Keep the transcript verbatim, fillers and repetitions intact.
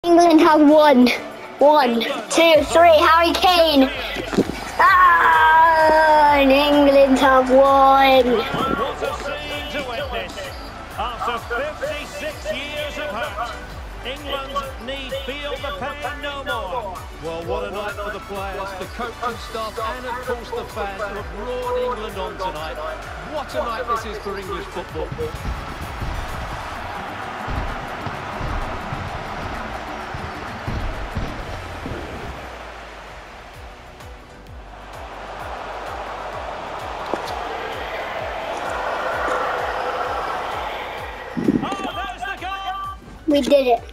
England have won. One, two, three. Harry Kane. Ah, and England have won. What a scene to witness. After fifty-six years of hurt, England need feel the pain no more. Well, what a night for the players, the coaching staff, and of course the fans who have roared England on tonight. What a night this is for English football. We did it.